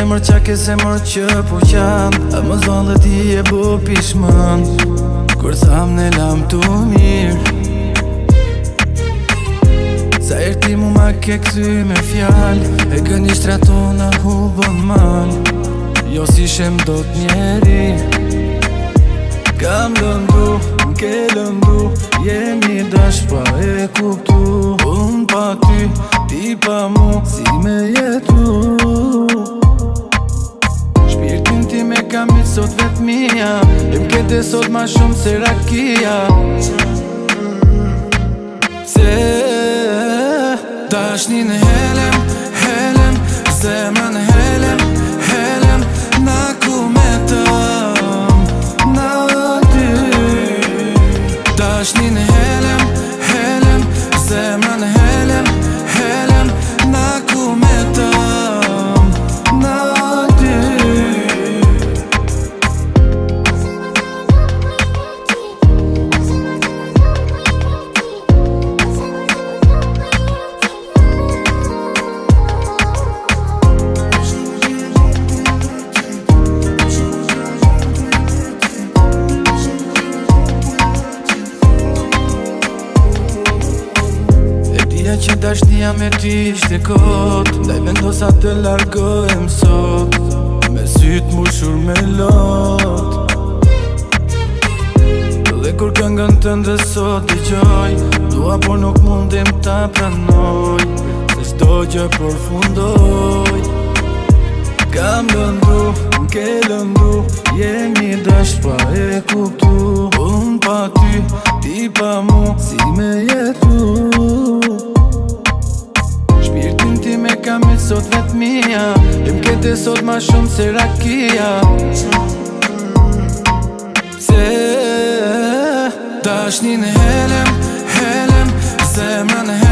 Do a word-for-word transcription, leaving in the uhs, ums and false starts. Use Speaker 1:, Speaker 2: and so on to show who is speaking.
Speaker 1: zemër qa ke zemër që po qanë, a më zvallë ti e bo pishman, kur tham ne lam tu mirë. Sa er ti mu ma ke këthy me fjall, e gënisht ratona hubon mal, jo si shem do t'njeri. Kam lëndu, m'ke lëndu, jemi dash pa e kuptu. Unë pa ty, ti pa mu, si me jetu. Shpirtin ti me kam i sot vet mija, e m'kete sot ma shumë se rakia. Se dashnin e helem, helem, zemrën e helem, helem, na ku me tëm, na ty. Dashnin e helem, helem, zemrën e helem, helem, na ku me tëm, na ty. Që dashnia me ty ishte kot, ndaj vendosa të largohem sot, me syt mushur me lot. Dhe kur këngën tënde sot dëgjoj, dua por nuk mundim ta pranoj, se çdo gjë përfundoj. Kam lëndu, m'ke lëndu, jemi dash pa e kuptu. Unë pa ty, ti pa mu, si me jetu. Shpirtin ti me kam i sot vet mija, e m'kete sot ma shumë se rakia. Se dashnin e helem, helem, zemrën e helem.